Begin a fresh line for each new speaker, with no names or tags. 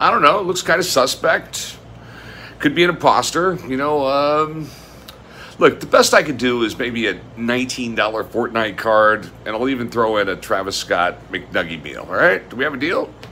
I don't know. It looks kind of suspect. Could be an imposter. You know, look, the best I could do is maybe a $19 Fortnite card, and I'll even throw in a Travis Scott McNugget meal. All right? Do we have a deal?